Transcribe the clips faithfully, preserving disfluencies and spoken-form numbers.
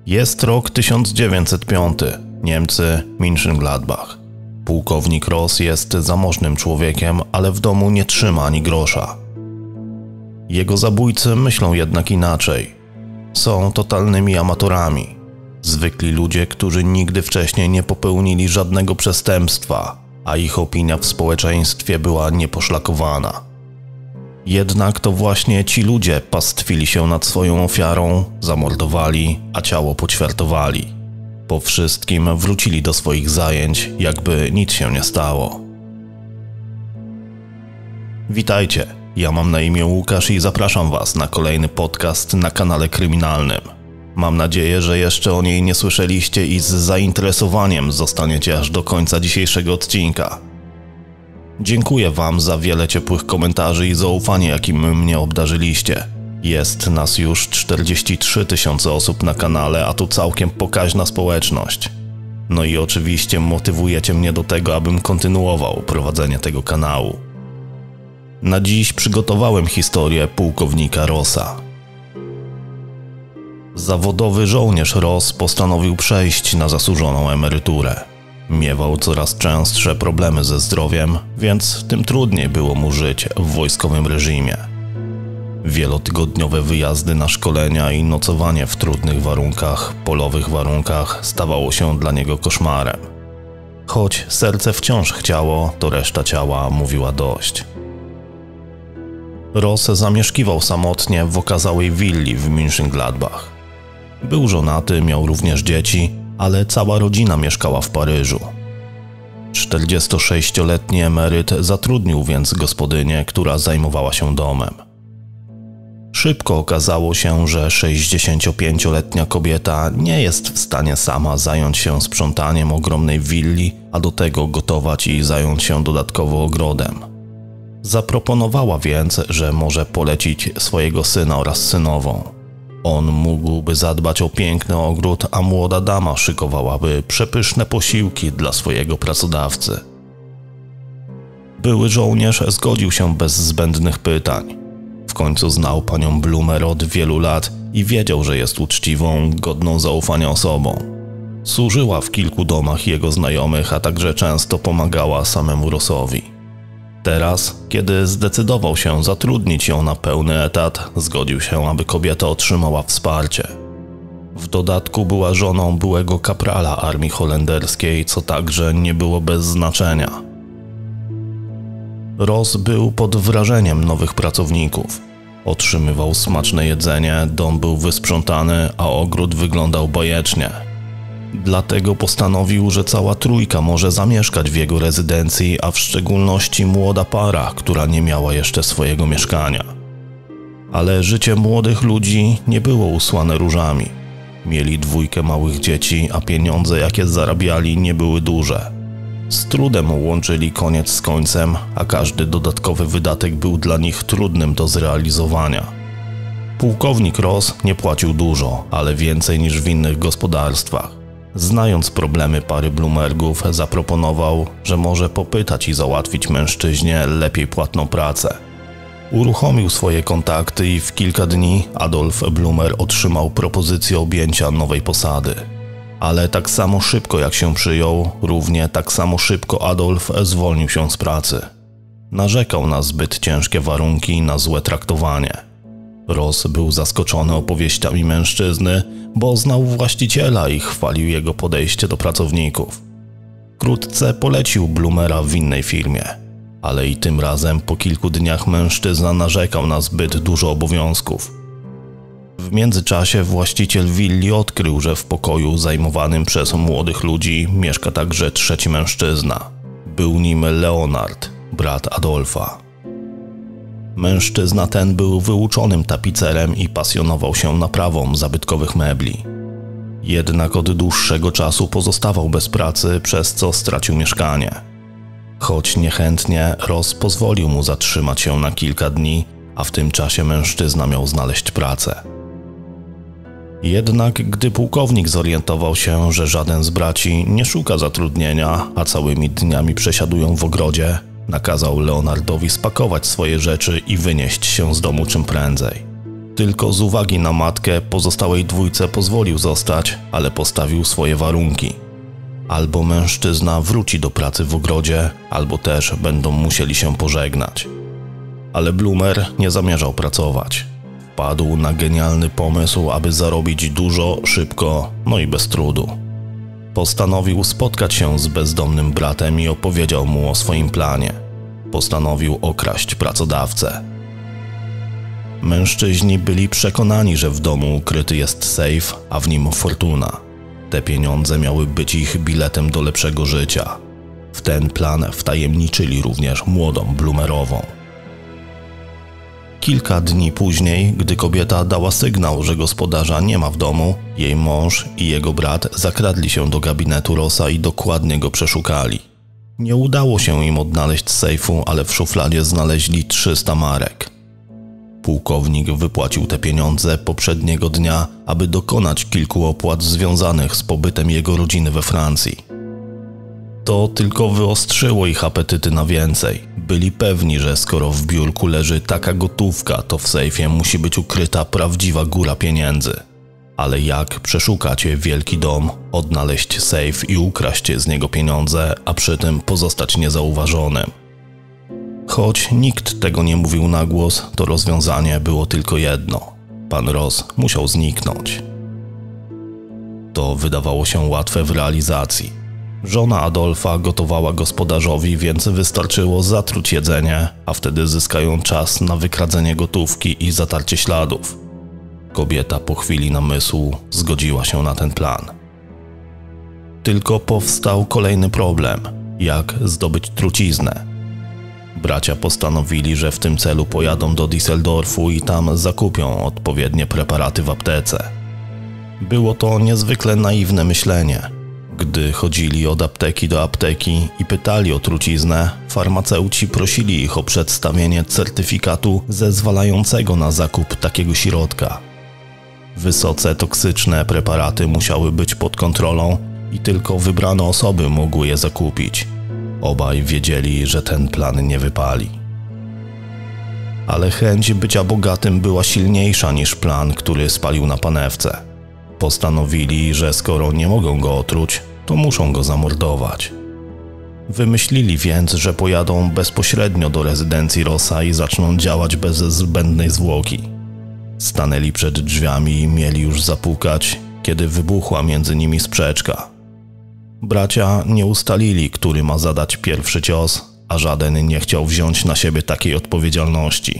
Jest rok tysiąc dziewięćset piąty. Niemcy, Mönchengladbach. Pułkownik Ross jest zamożnym człowiekiem, ale w domu nie trzyma ani grosza. Jego zabójcy myślą jednak inaczej. Są totalnymi amatorami. Zwykli ludzie, którzy nigdy wcześniej nie popełnili żadnego przestępstwa, a ich opinia w społeczeństwie była nieposzlakowana. Jednak to właśnie ci ludzie pastwili się nad swoją ofiarą, zamordowali, a ciało poćwiartowali. Po wszystkim wrócili do swoich zajęć, jakby nic się nie stało. Witajcie, ja mam na imię Łukasz i zapraszam Was na kolejny podcast na kanale kryminalnym. Mam nadzieję, że jeszcze o niej nie słyszeliście i z zainteresowaniem zostaniecie aż do końca dzisiejszego odcinka. Dziękuję Wam za wiele ciepłych komentarzy i zaufanie, jakim mnie obdarzyliście. Jest nas już czterdzieści trzy tysiące osób na kanale, a tu całkiem pokaźna społeczność. No i oczywiście motywujecie mnie do tego, abym kontynuował prowadzenie tego kanału. Na dziś przygotowałem historię pułkownika Rossa. Zawodowy żołnierz Ross postanowił przejść na zasłużoną emeryturę. Miewał coraz częstsze problemy ze zdrowiem, więc tym trudniej było mu żyć w wojskowym reżimie. Wielotygodniowe wyjazdy na szkolenia i nocowanie w trudnych warunkach, polowych warunkach stawało się dla niego koszmarem. Choć serce wciąż chciało, to reszta ciała mówiła dość. Ross zamieszkiwał samotnie w okazałej willi w Mönchengladbach. Był żonaty, miał również dzieci, ale cała rodzina mieszkała w Paryżu. czterdziestosześcioletni emeryt zatrudnił więc gospodynię, która zajmowała się domem. Szybko okazało się, że sześćdziesięciopięcioletnia kobieta nie jest w stanie sama zająć się sprzątaniem ogromnej willi, a do tego gotować i zająć się dodatkowo ogrodem. Zaproponowała więc, że może polecić swojego syna oraz synową. On mógłby zadbać o piękny ogród, a młoda dama szykowałaby przepyszne posiłki dla swojego pracodawcy. Były żołnierz zgodził się bez zbędnych pytań. W końcu znał panią Blumer od wielu lat i wiedział, że jest uczciwą, godną zaufania osobą. Służyła w kilku domach jego znajomych, a także często pomagała samemu Rossowi. Teraz, kiedy zdecydował się zatrudnić ją na pełny etat, zgodził się, aby kobieta otrzymała wsparcie. W dodatku była żoną byłego kaprala armii holenderskiej, co także nie było bez znaczenia. Ross był pod wrażeniem nowych pracowników. Otrzymywał smaczne jedzenie, dom był wysprzątany, a ogród wyglądał bajecznie. Dlatego postanowił, że cała trójka może zamieszkać w jego rezydencji, a w szczególności młoda para, która nie miała jeszcze swojego mieszkania. Ale życie młodych ludzi nie było usłane różami. Mieli dwójkę małych dzieci, a pieniądze, jakie zarabiali, nie były duże. Z trudem łączyli koniec z końcem, a każdy dodatkowy wydatek był dla nich trudnym do zrealizowania. Pułkownik Ross nie płacił dużo, ale więcej niż w innych gospodarstwach. Znając problemy pary Blumergów, zaproponował, że może popytać i załatwić mężczyźnie lepiej płatną pracę. Uruchomił swoje kontakty i w kilka dni Adolf Blumer otrzymał propozycję objęcia nowej posady. Ale tak samo szybko jak się przyjął, równie tak samo szybko Adolf zwolnił się z pracy. Narzekał na zbyt ciężkie warunki i na złe traktowanie. Ross był zaskoczony opowieściami mężczyzny, bo znał właściciela i chwalił jego podejście do pracowników. Wkrótce polecił Blumera w innej firmie, ale i tym razem po kilku dniach mężczyzna narzekał na zbyt dużo obowiązków. W międzyczasie właściciel willi odkrył, że w pokoju zajmowanym przez młodych ludzi mieszka także trzeci mężczyzna. Był nim Leonard, brat Adolfa. Mężczyzna ten był wyuczonym tapicerem i pasjonował się naprawą zabytkowych mebli. Jednak od dłuższego czasu pozostawał bez pracy, przez co stracił mieszkanie. Choć niechętnie, Ross pozwolił mu zatrzymać się na kilka dni, a w tym czasie mężczyzna miał znaleźć pracę. Jednak gdy pułkownik zorientował się, że żaden z braci nie szuka zatrudnienia, a całymi dniami przesiadują w ogrodzie, nakazał Leonardowi spakować swoje rzeczy i wynieść się z domu czym prędzej. Tylko z uwagi na matkę pozostałej dwójce pozwolił zostać, ale postawił swoje warunki. Albo mężczyzna wróci do pracy w ogrodzie, albo też będą musieli się pożegnać. Ale Bloomer nie zamierzał pracować. Wpadł na genialny pomysł, aby zarobić dużo, szybko, no i bez trudu. Postanowił spotkać się z bezdomnym bratem i opowiedział mu o swoim planie. Postanowił okraść pracodawcę. Mężczyźni byli przekonani, że w domu ukryty jest sejf, a w nim fortuna. Te pieniądze miały być ich biletem do lepszego życia. W ten plan wtajemniczyli również młodą Bloomerową. Kilka dni później, gdy kobieta dała sygnał, że gospodarza nie ma w domu, jej mąż i jego brat zakradli się do gabinetu Rossa i dokładnie go przeszukali. Nie udało się im odnaleźć sejfu, ale w szufladzie znaleźli trzysta marek. Pułkownik wypłacił te pieniądze poprzedniego dnia, aby dokonać kilku opłat związanych z pobytem jego rodziny we Francji. To tylko wyostrzyło ich apetyty na więcej. Byli pewni, że skoro w biurku leży taka gotówka, to w sejfie musi być ukryta prawdziwa góra pieniędzy. Ale jak przeszukać wielki dom, odnaleźć sejf i ukraść z niego pieniądze, a przy tym pozostać niezauważonym? Choć nikt tego nie mówił na głos, to rozwiązanie było tylko jedno. Pan Ross musiał zniknąć. To wydawało się łatwe w realizacji. Żona Adolfa gotowała gospodarzowi, więc wystarczyło zatruć jedzenie, a wtedy zyskają czas na wykradzenie gotówki i zatarcie śladów. Kobieta po chwili namysłu zgodziła się na ten plan. Tylko powstał kolejny problem. Jak zdobyć truciznę? Bracia postanowili, że w tym celu pojadą do Düsseldorfu i tam zakupią odpowiednie preparaty w aptece. Było to niezwykle naiwne myślenie. Gdy chodzili od apteki do apteki i pytali o truciznę, farmaceuci prosili ich o przedstawienie certyfikatu zezwalającego na zakup takiego środka. Wysoce toksyczne preparaty musiały być pod kontrolą i tylko wybrane osoby mogły je zakupić. Obaj wiedzieli, że ten plan nie wypali. Ale chęć bycia bogatym była silniejsza niż plan, który spalił na panewce. Postanowili, że skoro nie mogą go otruć, to muszą go zamordować. Wymyślili więc, że pojadą bezpośrednio do rezydencji Rossa i zaczną działać bez zbędnej zwłoki. Stanęli przed drzwiami i mieli już zapukać, kiedy wybuchła między nimi sprzeczka. Bracia nie ustalili, który ma zadać pierwszy cios, a żaden nie chciał wziąć na siebie takiej odpowiedzialności.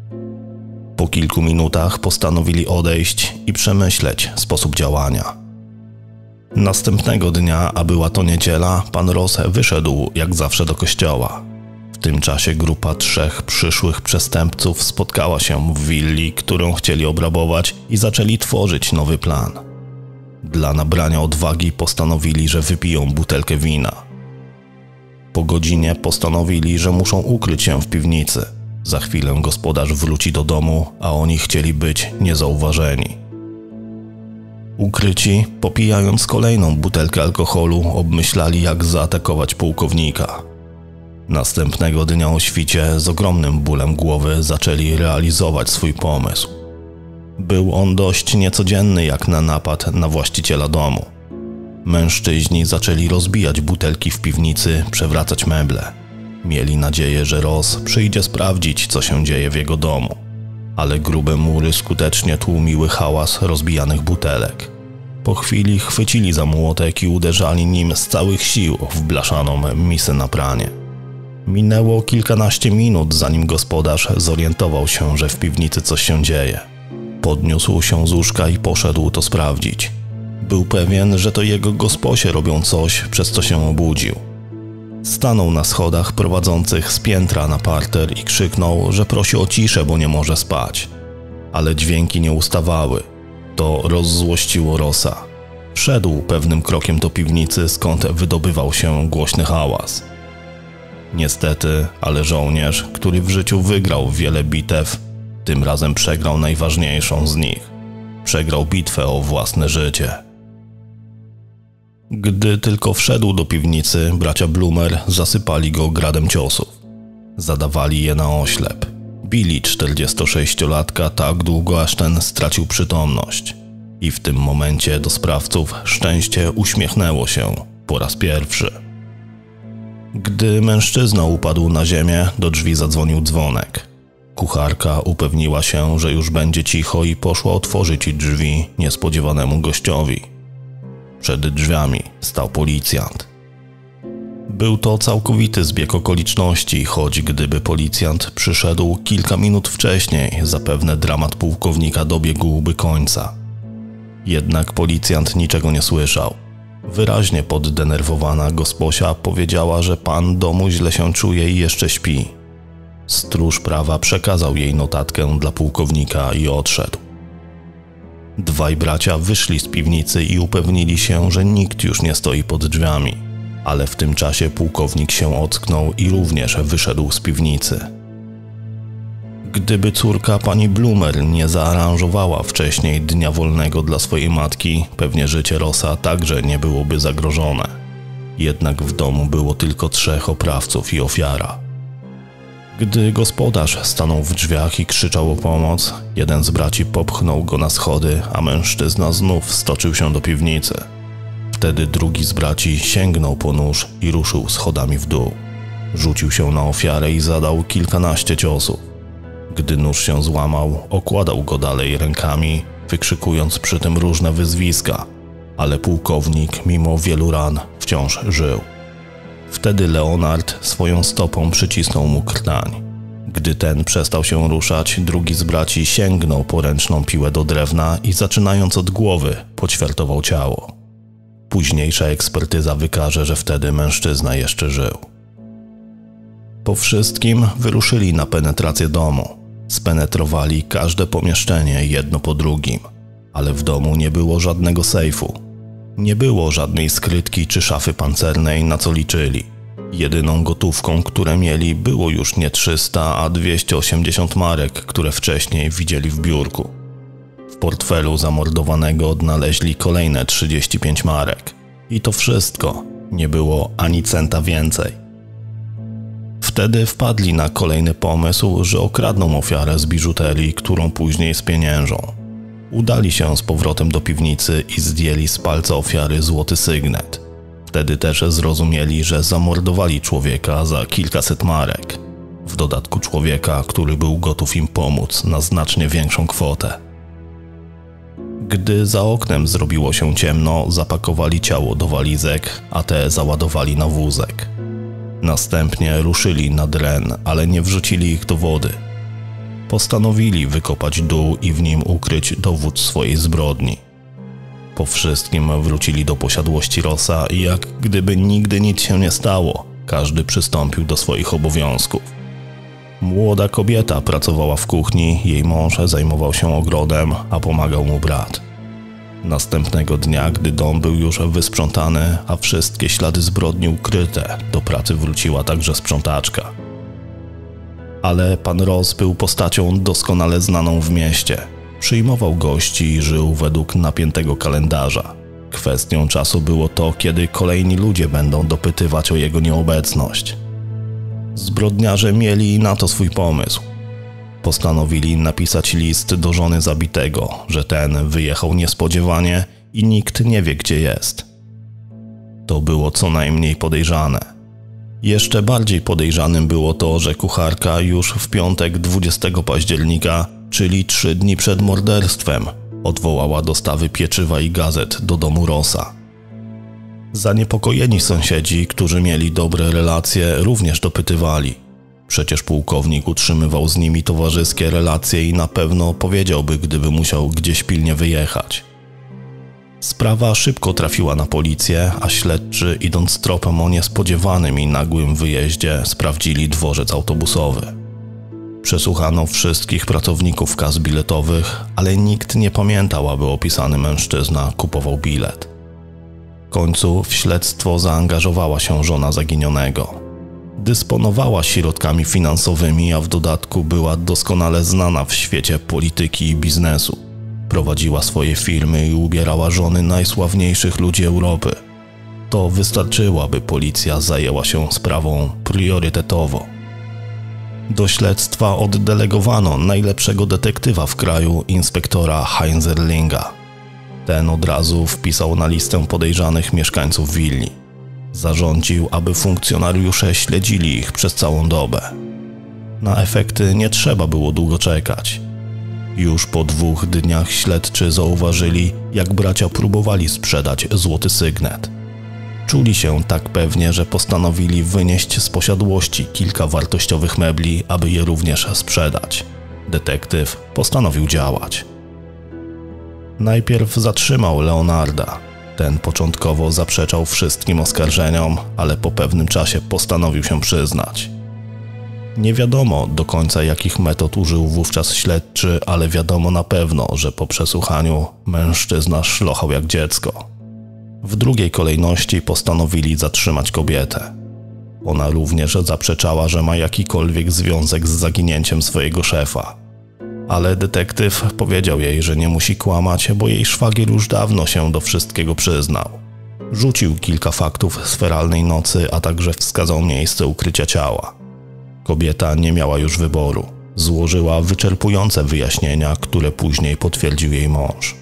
Po kilku minutach postanowili odejść i przemyśleć sposób działania. Następnego dnia, a była to niedziela, pan Ross wyszedł jak zawsze do kościoła. W tym czasie grupa trzech przyszłych przestępców spotkała się w willi, którą chcieli obrabować, i zaczęli tworzyć nowy plan. Dla nabrania odwagi postanowili, że wypiją butelkę wina. Po godzinie postanowili, że muszą ukryć się w piwnicy. Za chwilę gospodarz wróci do domu, a oni chcieli być niezauważeni. Ukryci, popijając kolejną butelkę alkoholu, obmyślali, jak zaatakować pułkownika. Następnego dnia o świcie z ogromnym bólem głowy zaczęli realizować swój pomysł. Był on dość niecodzienny jak na napad na właściciela domu. Mężczyźni zaczęli rozbijać butelki w piwnicy, przewracać meble. Mieli nadzieję, że Ross przyjdzie sprawdzić, co się dzieje w jego domu. Ale grube mury skutecznie tłumiły hałas rozbijanych butelek. Po chwili chwycili za młotek i uderzali nim z całych sił w blaszaną misę na pranie. Minęło kilkanaście minut, zanim gospodarz zorientował się, że w piwnicy coś się dzieje. Podniósł się z łóżka i poszedł to sprawdzić. Był pewien, że to jego gosposie robią coś, przez co się obudził. Stanął na schodach prowadzących z piętra na parter i krzyknął, że prosi o ciszę, bo nie może spać. Ale dźwięki nie ustawały. To rozzłościło Rossa. Szedł pewnym krokiem do piwnicy, skąd wydobywał się głośny hałas. Niestety, ale żołnierz, który w życiu wygrał wiele bitew, tym razem przegrał najważniejszą z nich. Przegrał bitwę o własne życie. Gdy tylko wszedł do piwnicy, bracia Bloomer zasypali go gradem ciosów. Zadawali je na oślep. bili czterdziestosześciolatka tak długo, aż ten stracił przytomność. I w tym momencie do sprawców szczęście uśmiechnęło się po raz pierwszy. Gdy mężczyzna upadł na ziemię, do drzwi zadzwonił dzwonek. Kucharka upewniła się, że już będzie cicho i poszła otworzyć drzwi niespodziewanemu gościowi. Przed drzwiami stał policjant. Był to całkowity zbieg okoliczności, choć gdyby policjant przyszedł kilka minut wcześniej, zapewne dramat pułkownika dobiegłby końca. Jednak policjant niczego nie słyszał. Wyraźnie poddenerwowana gosposia powiedziała, że pan domu źle się czuje i jeszcze śpi. Stróż prawa przekazał jej notatkę dla pułkownika i odszedł. Dwaj bracia wyszli z piwnicy i upewnili się, że nikt już nie stoi pod drzwiami. Ale w tym czasie pułkownik się ocknął i również wyszedł z piwnicy. Gdyby córka pani Blumer nie zaaranżowała wcześniej dnia wolnego dla swojej matki, pewnie życie Rossa także nie byłoby zagrożone. Jednak w domu było tylko trzech oprawców i ofiara. Gdy gospodarz stanął w drzwiach i krzyczał o pomoc, jeden z braci popchnął go na schody, a mężczyzna znów stoczył się do piwnicy. Wtedy drugi z braci sięgnął po nóż i ruszył schodami w dół. Rzucił się na ofiarę i zadał kilkanaście ciosów. Gdy nóż się złamał, okładał go dalej rękami, wykrzykując przy tym różne wyzwiska, ale pułkownik, mimo wielu ran, wciąż żył. Wtedy Leonard swoją stopą przycisnął mu krtań. Gdy ten przestał się ruszać, drugi z braci sięgnął po ręczną piłę do drewna i zaczynając od głowy, poćwiartował ciało. Późniejsza ekspertyza wykaże, że wtedy mężczyzna jeszcze żył. Po wszystkim wyruszyli na penetrację domu. Spenetrowali każde pomieszczenie jedno po drugim, ale w domu nie było żadnego sejfu. Nie było żadnej skrytki czy szafy pancernej, na co liczyli. Jedyną gotówką, które mieli, było już nie trzysta, a dwieście osiemdziesiąt marek, które wcześniej widzieli w biurku. W portfelu zamordowanego odnaleźli kolejne trzydzieści pięć marek. I to wszystko. Nie było ani centa więcej. Wtedy wpadli na kolejny pomysł, że okradną ofiarę z biżuterii, którą później spieniężą. Udali się z powrotem do piwnicy i zdjęli z palca ofiary złoty sygnet. Wtedy też zrozumieli, że zamordowali człowieka za kilkaset marek. W dodatku człowieka, który był gotów im pomóc na znacznie większą kwotę. Gdy za oknem zrobiło się ciemno, zapakowali ciało do walizek, a te załadowali na wózek. Następnie ruszyli nad Ren, ale nie wrzucili ich do wody. Postanowili wykopać dół i w nim ukryć dowód swojej zbrodni. Po wszystkim wrócili do posiadłości Rossa i jak gdyby nigdy nic się nie stało, każdy przystąpił do swoich obowiązków. Młoda kobieta pracowała w kuchni, jej mąż zajmował się ogrodem, a pomagał mu brat. Następnego dnia, gdy dom był już wysprzątany, a wszystkie ślady zbrodni ukryte, do pracy wróciła także sprzątaczka. Ale pan Ross był postacią doskonale znaną w mieście. Przyjmował gości i żył według napiętego kalendarza. Kwestią czasu było to, kiedy kolejni ludzie będą dopytywać o jego nieobecność. Zbrodniarze mieli na to swój pomysł. Postanowili napisać list do żony zabitego, że ten wyjechał niespodziewanie i nikt nie wie, gdzie jest. To było co najmniej podejrzane. Jeszcze bardziej podejrzanym było to, że kucharka już w piątek dwudziestego października, czyli trzy dni przed morderstwem, odwołała dostawy pieczywa i gazet do domu Rossa. Zaniepokojeni sąsiedzi, którzy mieli dobre relacje, również dopytywali. Przecież pułkownik utrzymywał z nimi towarzyskie relacje i na pewno powiedziałby, gdyby musiał gdzieś pilnie wyjechać. Sprawa szybko trafiła na policję, a śledczy, idąc tropem o niespodziewanym i nagłym wyjeździe, sprawdzili dworzec autobusowy. Przesłuchano wszystkich pracowników kas biletowych, ale nikt nie pamiętał, aby opisany mężczyzna kupował bilet. W końcu w śledztwo zaangażowała się żona zaginionego. Dysponowała środkami finansowymi, a w dodatku była doskonale znana w świecie polityki i biznesu. Prowadziła swoje firmy i ubierała żony najsławniejszych ludzi Europy. To wystarczyło, aby policja zajęła się sprawą priorytetowo. Do śledztwa oddelegowano najlepszego detektywa w kraju, inspektora Heinzerlinga. Ten od razu wpisał na listę podejrzanych mieszkańców willi. Zarządził, aby funkcjonariusze śledzili ich przez całą dobę. Na efekty nie trzeba było długo czekać. Już po dwóch dniach śledczy zauważyli, jak bracia próbowali sprzedać złoty sygnet. Czuli się tak pewnie, że postanowili wynieść z posiadłości kilka wartościowych mebli, aby je również sprzedać. Detektyw postanowił działać. Najpierw zatrzymał Leonarda. Ten początkowo zaprzeczał wszystkim oskarżeniom, ale po pewnym czasie postanowił się przyznać. Nie wiadomo do końca, jakich metod użył wówczas śledczy, ale wiadomo na pewno, że po przesłuchaniu mężczyzna szlochał jak dziecko. W drugiej kolejności postanowili zatrzymać kobietę. Ona również zaprzeczała, że ma jakikolwiek związek z zaginięciem swojego szefa. Ale detektyw powiedział jej, że nie musi kłamać, bo jej szwagier już dawno się do wszystkiego przyznał. Rzucił kilka faktów z feralnej nocy, a także wskazał miejsce ukrycia ciała. Kobieta nie miała już wyboru. Złożyła wyczerpujące wyjaśnienia, które później potwierdził jej mąż.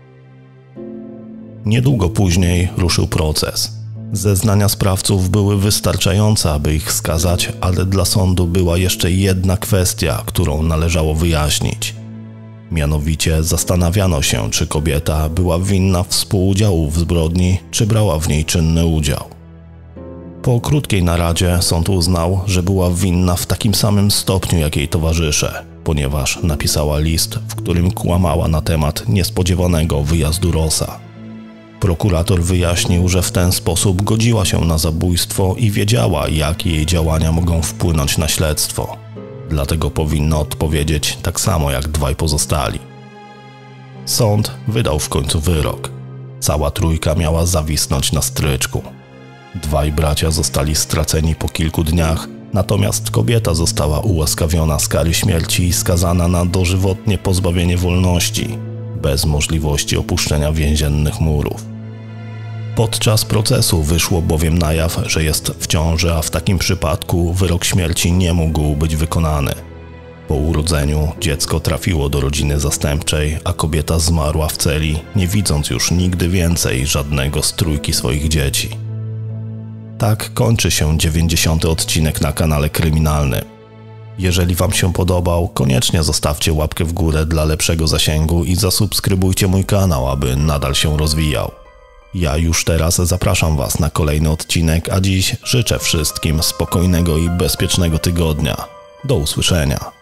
Niedługo później ruszył proces. Zeznania sprawców były wystarczające, aby ich skazać, ale dla sądu była jeszcze jedna kwestia, którą należało wyjaśnić. Mianowicie zastanawiano się, czy kobieta była winna współudziału w zbrodni, czy brała w niej czynny udział. Po krótkiej naradzie sąd uznał, że była winna w takim samym stopniu jak jej towarzysze, ponieważ napisała list, w którym kłamała na temat niespodziewanego wyjazdu Rossa. Prokurator wyjaśnił, że w ten sposób godziła się na zabójstwo i wiedziała, jak jej działania mogą wpłynąć na śledztwo. Dlatego powinna odpowiedzieć tak samo jak dwaj pozostali. Sąd wydał w końcu wyrok. Cała trójka miała zawisnąć na stryczku. Dwaj bracia zostali straceni po kilku dniach, natomiast kobieta została ułaskawiona z kary śmierci i skazana na dożywotnie pozbawienie wolności, bez możliwości opuszczenia więziennych murów. Podczas procesu wyszło bowiem na jaw, że jest w ciąży, a w takim przypadku wyrok śmierci nie mógł być wykonany. Po urodzeniu dziecko trafiło do rodziny zastępczej, a kobieta zmarła w celi, nie widząc już nigdy więcej żadnego z trójki swoich dzieci. Tak kończy się dziewięćdziesiąty odcinek na kanale Kryminalnym. Jeżeli Wam się podobał, koniecznie zostawcie łapkę w górę dla lepszego zasięgu i zasubskrybujcie mój kanał, aby nadal się rozwijał. Ja już teraz zapraszam Was na kolejny odcinek, a dziś życzę wszystkim spokojnego i bezpiecznego tygodnia. Do usłyszenia.